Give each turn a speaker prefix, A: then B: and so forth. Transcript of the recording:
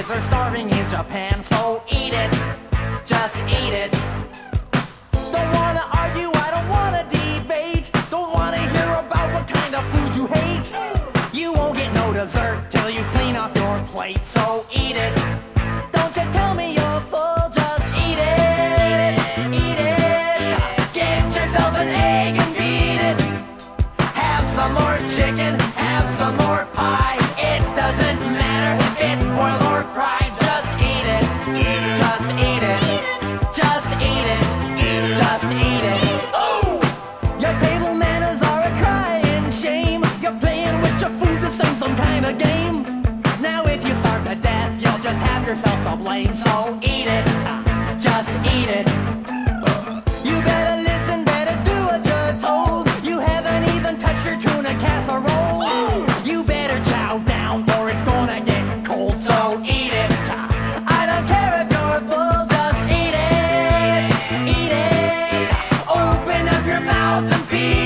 A: kids are starving in Japan, so eat it, just eat it. Don't wanna argue, I don't wanna debate. Don't wanna hear about what kind of food you hate. You won't get no dessert till you clean off your plate, so eat it. Don't you tell me you're full, just eat it, eat it. Get yourself an egg and beat it. Have some more chicken, have some more pie. It doesn't matter if it's boiled or fried, just eat it, just eat it, just eat it, just eat it. Oh! Your table manners are a crying shame. You're playing with your food to sing some kind of game. Now if you starve to death, you'll just have yourself to blame, so eat it, just eat it. You better listen, better do what you're told. You haven't even touched your tuna casserole. You better chow down or it's gonna get cold, so eat it. I don't care if you're full, just eat it, eat it. Open up your mouth and feed